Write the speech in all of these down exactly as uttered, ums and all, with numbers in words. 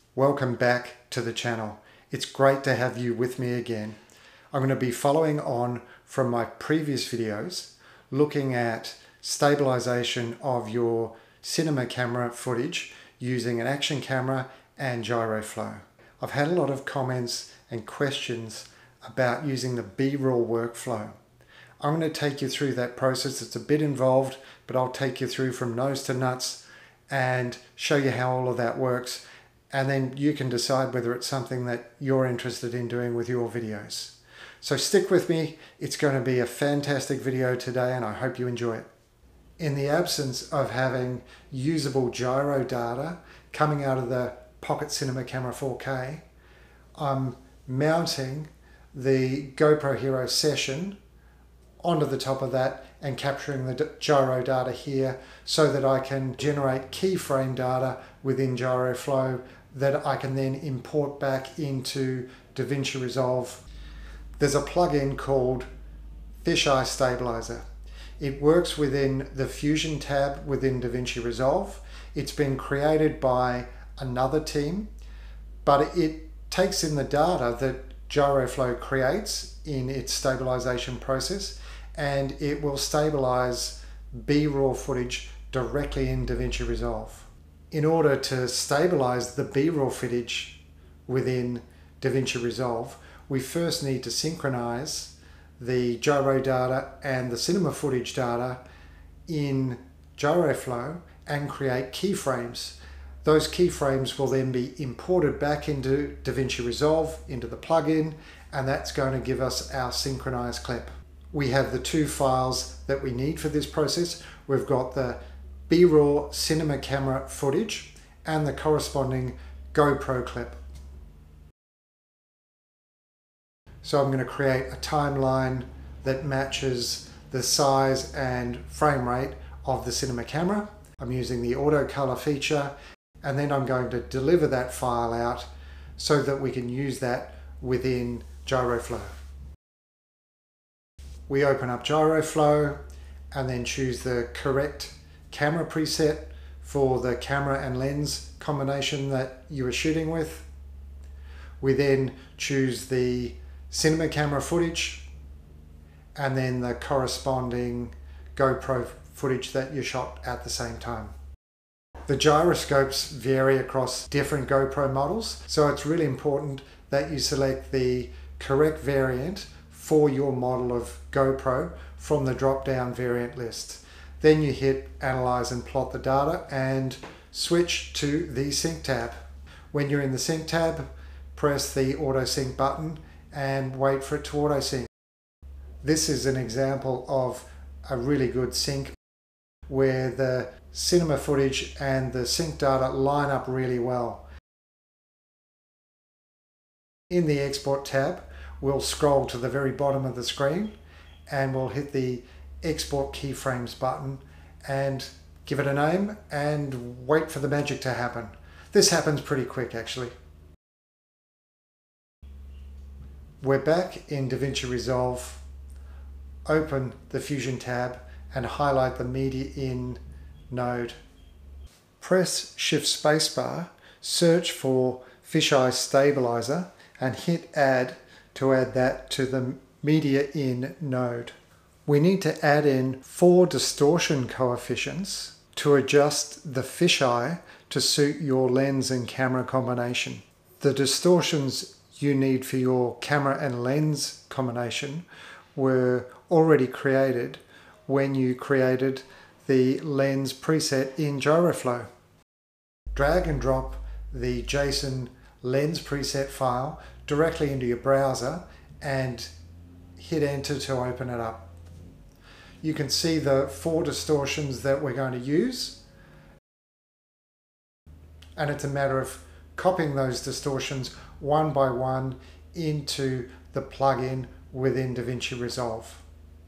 Welcome back to the channel. It's great to have you with me again. I'm going to be following on from my previous videos looking at stabilization of your cinema camera footage using an action camera and Gyroflow. I've had a lot of comments and questions about using the B-roll workflow. I'm going to take you through that process. It's a bit involved, but I'll take you through from nose to nuts and show you how all of that works. And then you can decide whether it's something that you're interested in doing with your videos. So stick with me. It's going to be a fantastic video today and I hope you enjoy it. In the absence of having usable gyro data coming out of the Pocket Cinema Camera four K, I'm mounting the GoPro Hero Session onto the top of that and capturing the gyro data here so that I can generate keyframe data within Gyroflow that I can then import back into Davinci Resolve. There's a plugin called Fisheye Stabilizer. It works within the Fusion tab within Davinci Resolve. It's been created by another team, but it takes in the data that Gyroflow creates in its stabilization process, and it will stabilize B-raw footage directly in Davinci Resolve. In order to stabilize the B-raw footage within Davinci Resolve, we first need to synchronize the gyro data and the cinema footage data in Gyroflow and create keyframes. Those keyframes will then be imported back into Davinci Resolve, into the plugin, and that's going to give us our synchronized clip. We have the two files that we need for this process. We've got the B-raw cinema camera footage and the corresponding GoPro clip. So I'm going to create a timeline that matches the size and frame rate of the cinema camera. I'm using the auto color feature, and then I'm going to deliver that file out so that we can use that within Gyroflow. We open up Gyroflow and then choose the correct camera preset for the camera and lens combination that you are shooting with. We then choose the cinema camera footage and then the corresponding GoPro footage that you shot at the same time. The gyroscopes vary across different GoPro models, so it's really important that you select the correct variant for your model of GoPro from the drop-down variant list. Then you hit Analyze and Plot the Data and switch to the Sync tab. When you're in the Sync tab, press the Auto Sync button and wait for it to auto sync. This is an example of a really good sync where the cinema footage and the sync data line up really well. In the Export tab, we'll scroll to the very bottom of the screen and we'll hit the Export Keyframes button and give it a name and wait for the magic to happen. This happens pretty quick actually. We're back in Davinci Resolve. Open the Fusion tab and highlight the Media In node. Press Shift Spacebar, search for Fisheye Stabilizer and hit Add to add that to the Media In node. We need to add in four distortion coefficients to adjust the fisheye to suit your lens and camera combination. The distortions you need for your camera and lens combination were already created when you created the lens preset in Gyroflow. Drag and drop the JSON lens preset file directly into your browser and hit enter to open it up. You can see the four distortions that we're going to use, and it's a matter of copying those distortions one by one into the plugin within Davinci Resolve.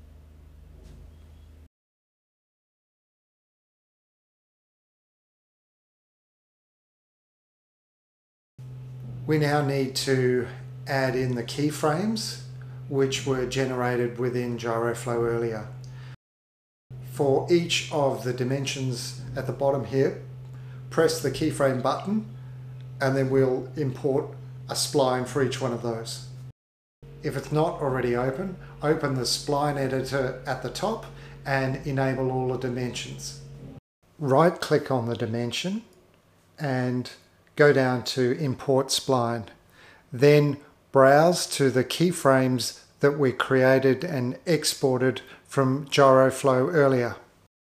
We now need to add in the keyframes which were generated within Gyroflow earlier. For each of the dimensions at the bottom here, press the keyframe button and then we'll import a spline for each one of those. If it's not already open, open the spline editor at the top and enable all the dimensions. Right click on the dimension and go down to import spline. Then browse to the keyframes that we created and exported from Gyroflow earlier.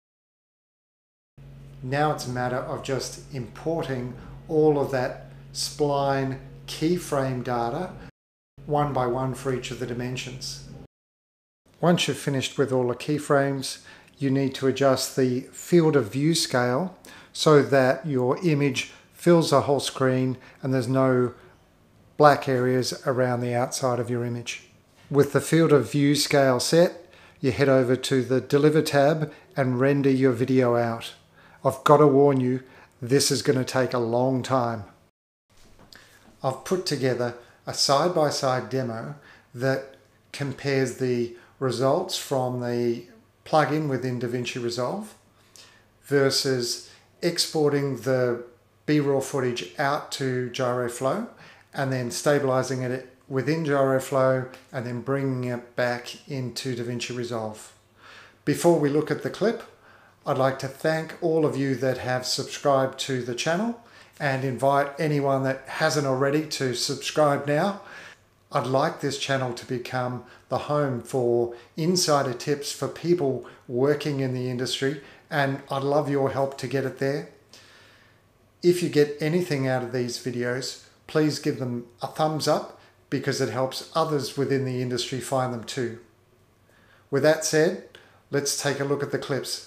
Now it's a matter of just importing all of that spline keyframe data one by one for each of the dimensions. Once you've finished with all the keyframes, you need to adjust the field of view scale so that your image fills the whole screen and there's no black areas around the outside of your image. With the field of view scale set, you head over to the Deliver tab and render your video out. I've got to warn you, this is going to take a long time. I've put together a side-by-side demo that compares the results from the plugin within Davinci Resolve versus exporting the B-raw footage out to Gyroflow and then stabilizing it within Gyroflow and then bringing it back into Davinci Resolve. Before we look at the clip, I'd like to thank all of you that have subscribed to the channel and invite anyone that hasn't already to subscribe now. I'd like this channel to become the home for insider tips for people working in the industry, and I'd love your help to get it there. If you get anything out of these videos, please give them a thumbs up because it helps others within the industry find them too. With that said, let's take a look at the clips.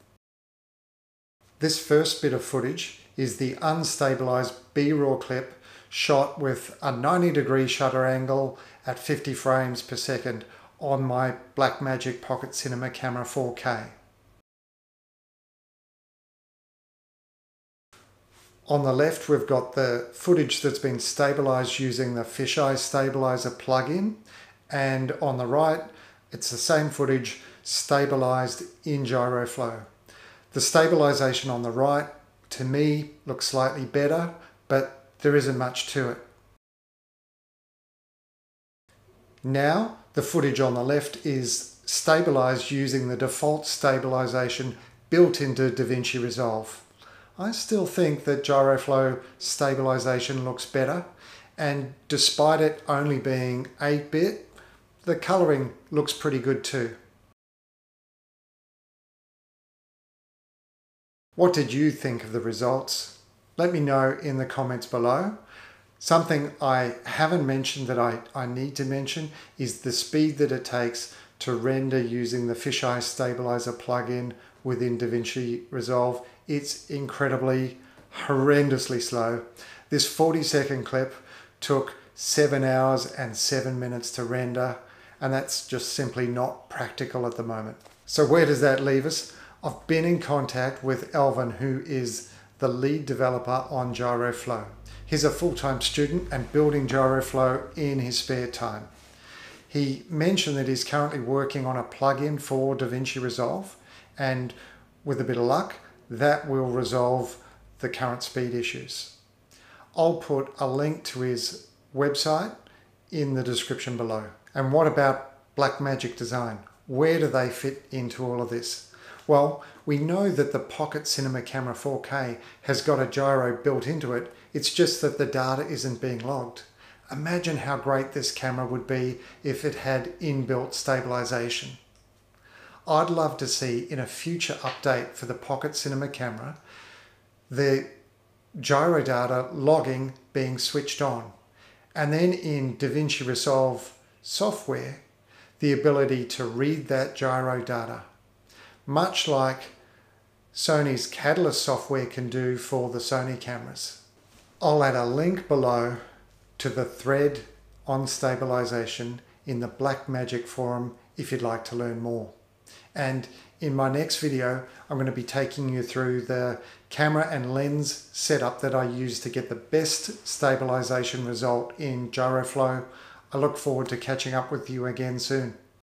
This first bit of footage is the unstabilized B-raw clip shot with a ninety degree shutter angle at fifty frames per second on my Blackmagic Pocket Cinema Camera four K. On the left, we've got the footage that's been stabilized using the Fisheye Stabilizer plugin, and on the right, it's the same footage stabilized in Gyroflow. The stabilization on the right, to me, looks slightly better, but there isn't much to it. Now, the footage on the left is stabilized using the default stabilization built into Davinci Resolve. I still think that Gyroflow stabilization looks better, and despite it only being eight bit, the coloring looks pretty good too. What did you think of the results? Let me know in the comments below. Something I haven't mentioned that I, I need to mention is the speed that it takes to render using the Fisheye Stabilizer plugin within Davinci Resolve. It's incredibly, horrendously slow. This forty second clip took seven hours and seven minutes to render, and that's just simply not practical at the moment. So where does that leave us? I've been in contact with Alvin, who is the lead developer on Gyroflow. He's a full-time student and building Gyroflow in his spare time. He mentioned that he's currently working on a plugin for Davinci Resolve, and with a bit of luck, that will resolve the current speed issues. I'll put a link to his website in the description below. And what about Blackmagic Design? Where do they fit into all of this? Well, we know that the Pocket Cinema Camera four K has got a gyro built into it. It's just that the data isn't being logged. Imagine how great this camera would be if it had inbuilt stabilization. I'd love to see in a future update for the Pocket Cinema camera, the gyro data logging being switched on. And then in Davinci Resolve software, the ability to read that gyro data, much like Sony's Catalyst software can do for the Sony cameras. I'll add a link below to the thread on stabilization in the Blackmagic forum if you'd like to learn more. And in my next video, I'm going to be taking you through the camera and lens setup that I use to get the best stabilization result in Gyroflow. I look forward to catching up with you again soon.